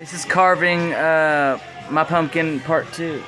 This is carving my pumpkin part 2.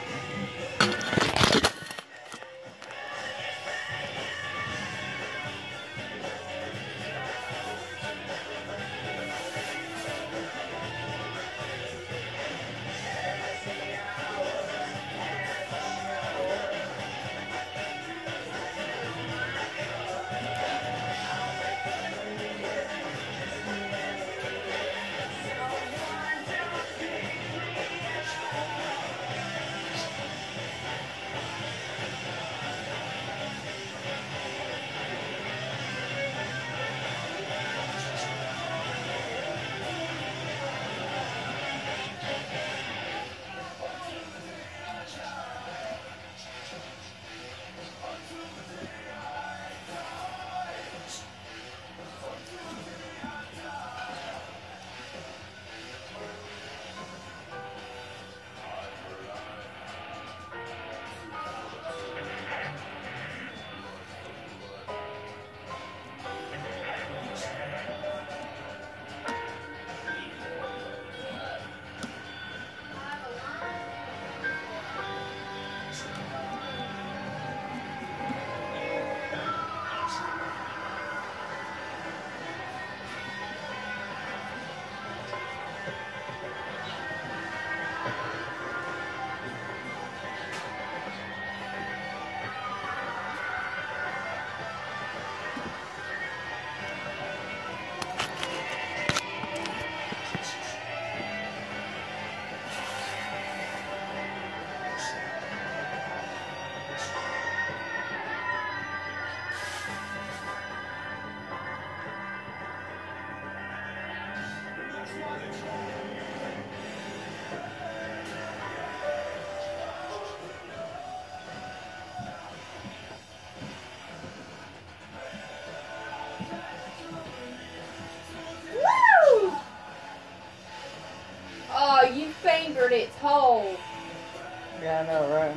Oh, you fingered its hole. Yeah, I know, right?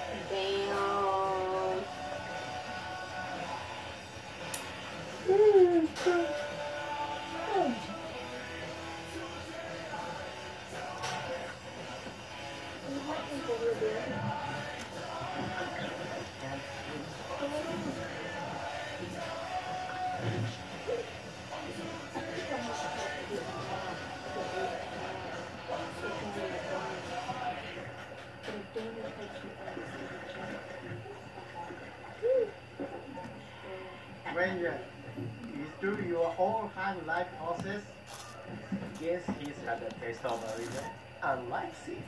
Damn. When you do your whole hard life process, yes, he's had a taste of origin and likes it.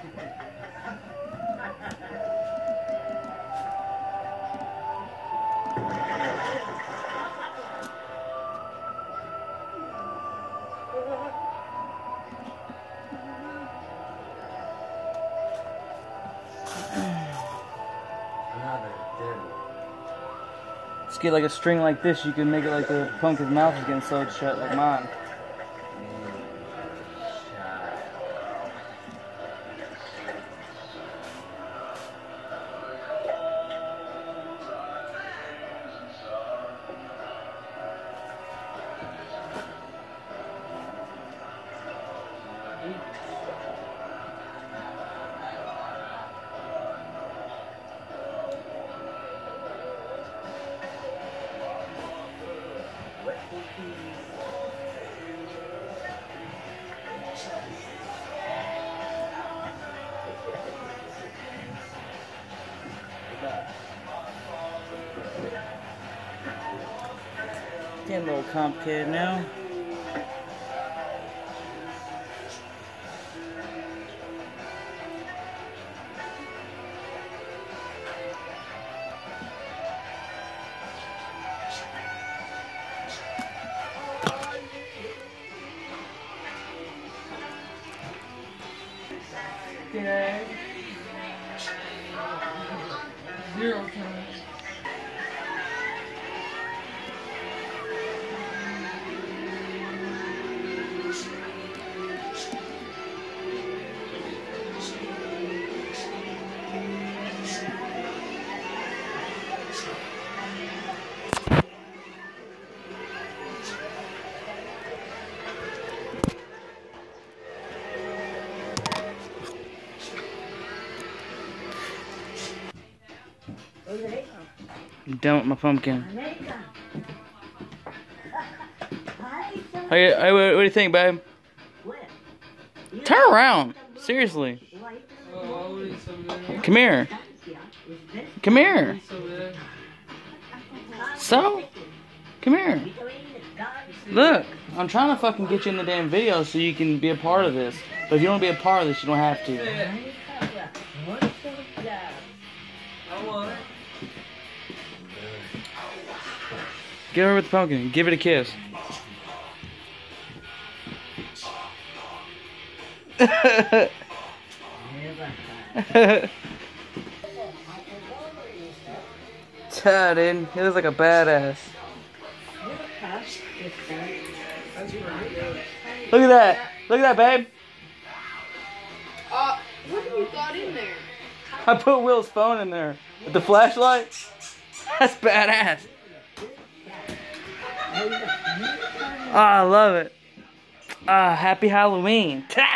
Another devil. Just get like a string like this, you can make it like the pumpkin's mouth is getting sewed shut like mine. Getting a little complicated now. Okay. 0 times. I'm done with my pumpkin. Hey, what do you think, babe? Turn around. Seriously. Come here. Come here. So? Come here. Look, I'm trying to fucking get you in the damn video so you can be a part of this. But if you don't want to be a part of this, you don't have to. I want it. Give her with the pumpkin. Give it a kiss. Yeah, dude. He looks like a badass. Look at that. Look at that, babe. What have you got in there? I put Will's phone in there with the flashlight. That's badass. Ah, I love it. Happy Halloween.